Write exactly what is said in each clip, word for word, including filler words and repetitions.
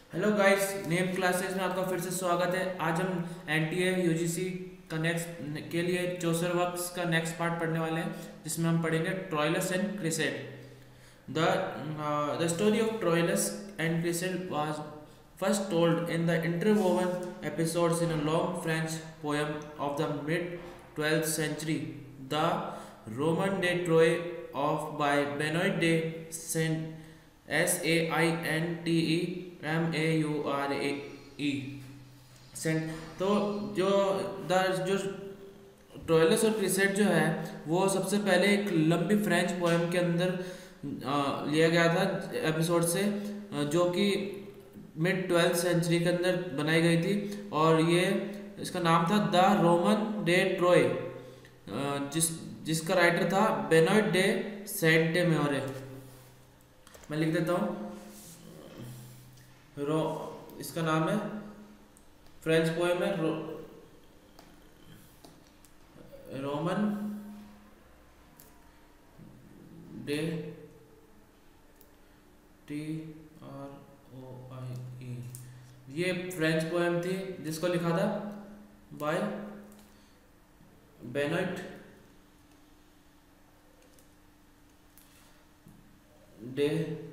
Hello guys, name classes में आपका फिर से स्वागत है। आज हम एनटीए यूजीसी का नेक्स्ट के लिए चौसर वर्क्स का नेक्स्ट पार्ट पढ़ने वाले हैं, जिसमें हम पढ़ेंगे Troilus and Criseyde. The the story of Troilus and Criseyde was first told in the interwoven episodes in a long French poem of the mid twelfth century, the Roman de Troie of by Benoit de Sainte, S A I N T E M A U R E ई सेंट। तो जो the जो Troilus और क्रिसेड जो है वो सबसे पहले एक लंबी फ्रेंच पोएम के अंदर आ, लिया गया था एपिसोड से, आ, जो कि मिड ट्वेल्थ सेंचुरी के अंदर बनाई गई थी। और ये इसका नाम था द रोमन डे ट्रोय, जिस जिसका राइटर था बेनोइट डे सेंट मेओरे। मैं लिख देता हूँ। रो इसका नाम है, फ्रेंच पोएम है रो, Roman de T R O I E. ये फ्रेंच पोएम थी जिसको लिखा था बाय बेनोइट डे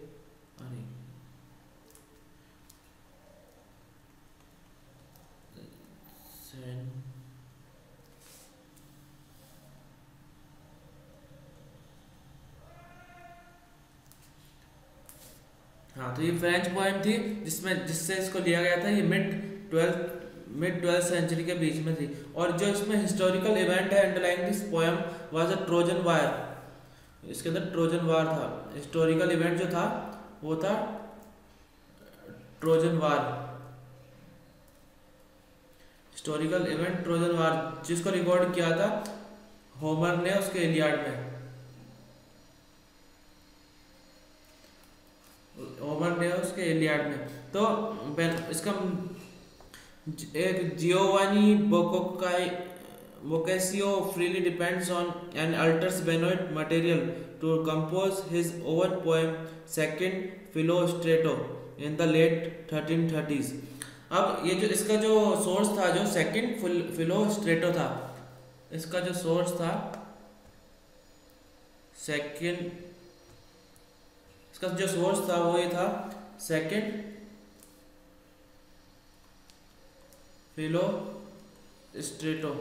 हाँ, तो ये फ्रेंच पोएम थी जिसमें जिससे इसको लिया गया था। ये mid twelfth mid twelfth century के बीच में थी। और जो इसमें हिस्टोरिकल इवेंट है underlying this poem was a Trojan war. इसके अंदर ट्रोजन वार था। हिस्टोरिकल इवेंट जो था वो था Trojan war. Historical event Trojan war, जिसको रिकॉर्ड किया था होमर ने उसके इलियाड में। होमर ने उसके इलियाड में। तो इसका एक जियोवानी बोकाई Boccaccio freely depends on and alters Benoit material to compose his own poem Second Philostrato in the late thirteen thirties। अब ये जो इसका जो सोर्स था, जो सेकंड फिलोस्ट्रेटो था, इसका जो सोर्स था सेकंड इसका जो सोर्स था वो ये था सेकंड फिलोस्ट्रेटो।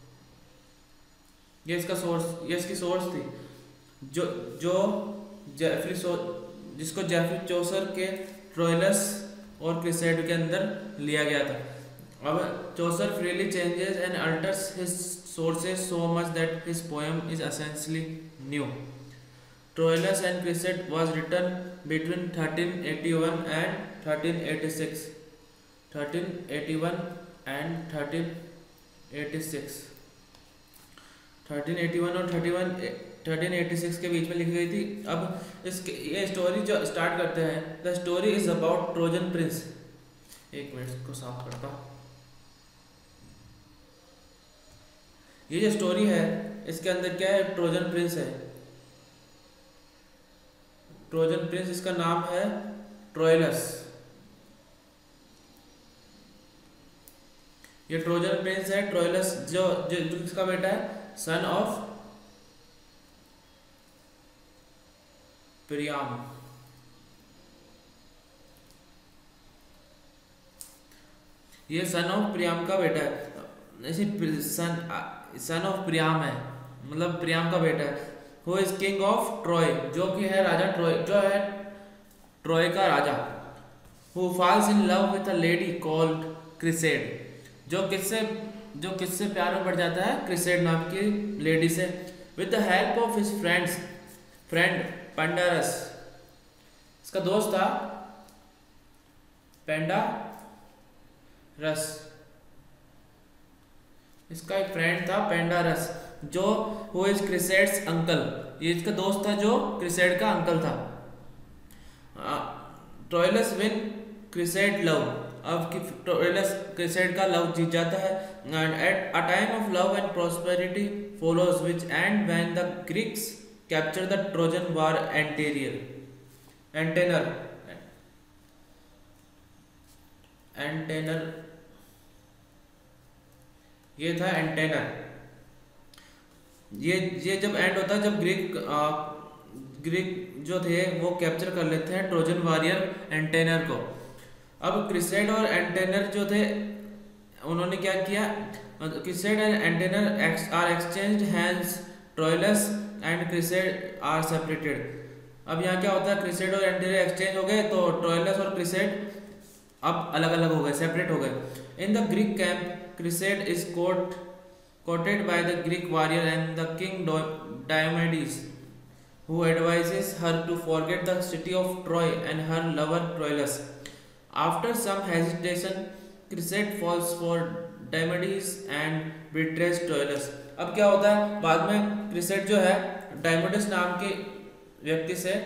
ये इसका सोर्स ये इसकी सोर्स थी, जो जो जेफरी सो जिसको जेफरी चौसर के ट्रोइलस और क्रिसेड के अंदर लिया गया था। अब Chaucer freely changes and alters his sources so much that his poem is essentially new. Troilus and Criseyde was written between thirteen eighty one and thirteen eighty six. Thirteen eighty one and thirteen eighty six thirteen eighty one और thirteen eighty six के बीच में लिखी गई थी। अब इसके ये स्टोरी जो स्टार्ट करते हैं, the story is about Trojan prince. एक मिनट इसको साफ करता हूं। ये जो स्टोरी है इसके अंदर क्या है, ट्रोजन प्रिंस है। ट्रोजन प्रिंस, इसका नाम है ट्रोइलस। ये ट्रोजन प्रिंस है ट्रोइलस, जो जो किसका बेटा है, सन ऑफ प्रियाम। ये सन ऑफ प्रियाम का बेटा है। ऐसे सन सन ऑफ प्रियाम है, मतलब प्रियाम का बेटा है। Who is king of Troy, जो कि है राजा ट्रॉय, जो है ट्रॉय का राजा। Who falls in love with a lady called Criseyde, जो किससे जो किससे प्यार में पड़ जाता है, क्रिसेड नाम की लेडी से। With the help of his friends friend Pandarus, इसका दोस्त था पेंडारस। इसका एक फ्रेंड था पेंडारस, जो हु इज क्रिसेड्स अंकल। ये इसका दोस्त था जो क्रिसेड का अंकल था। ट्रोइलस विन क्रिसेड लव, अब कि ट्रोइलस क्रिसेड का लव जीत जाता है। And at a time of love and prosperity follows which and when the Greeks capture the Trojan war anterior Antenor Antenor, ये था एंटेनर। ये ये जब एंड होता है जब ग्रीक आ, ग्रीक जो थे वो कैप्चर कर लेते हैं ट्रोजन वॉरियर एंटेनर को। अब क्रिसेड और एंटेनर जो थे उन्होंने क्या किया, Criseyde and Antenor are exchange hands, Troilus and Criseyde are separated. अब यहाँ क्या होता है, क्रिसेड और एंटेनर एक्सचेंज हो गए तो ट्रोइलस और क्रिसेड अब अलग अलग हो गए, सेपरेट हो गए। In the Greek camp Criseyde is quote quoted by the Greek warrior and the king Diomedes, who advises her to forget the city of Troy and her lover Troilus. After some hesitation, Cressid falls for Diomedes and betrays Troilus. अब क्या होता है, बाद में क्रिसेड जो है डायमोडिस नाम के व्यक्ति से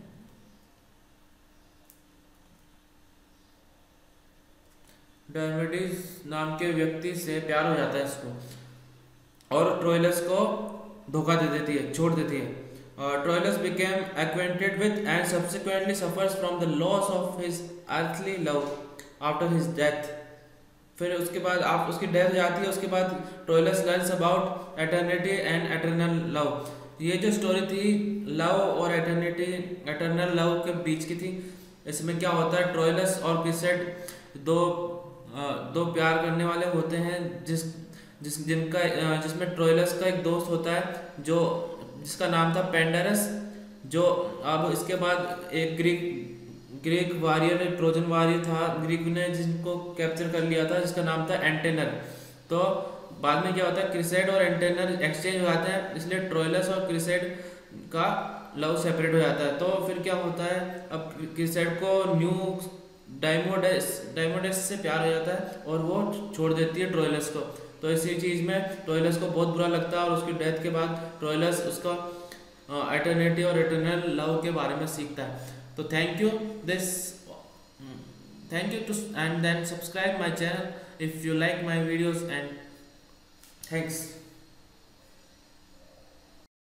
डायमोडिस नाम के व्यक्ति से प्यार हो जाता है इसको, और ट्रोइलस को धोखा दे देती है, छोड़ देती है। Troilus became acquainted with and subsequently suffers from the loss of his earthly love after his death. फिर उसके बाद आप उसकी डेथ हो जाती है, उसके बाद Troilus learns about eternity and eternal love. ये जो स्टोरी थी लव और एटर्निटी एटर्नल लव के बीच की थी। इसमें क्या होता है, ट्रोइलस और क्रिसेड दो दो प्यार करने वाले होते हैं, जिस जिस जिनका जिसमें ट्रोइलस का एक दोस्त होता है जो जिसका नाम था पेंडरस, जो अब इसके बाद एक Greek Greek warrior Trojan warrior था ग्रीक ने जिनको कैप्चर कर लिया था, जिसका नाम था एंटेनर। तो बाद में क्या होता है, क्रिसेड और एंटेनर एक्सचेंज हो जाते हैं, इसलिए ट्रोइलस और क्रिसेड का लव सेपरेट हो जाता है। तो फिर क्या होता है, अब क्रिसेड को न्यू डायमोडेस डायमोडेस से प्यार हो जाता है और वो छोड़ देती है ट्रोइलस को। तो इसी चीज़ में ट्रोइलस को बहुत बुरा लगता है और उसकी डेथ के बाद ट्रोइलस उसका एटर्निटी और एटर्नल लव के बारे में सीखता है। तो thank you this thank you too and then subscribe my channel if you like my videos and thanks.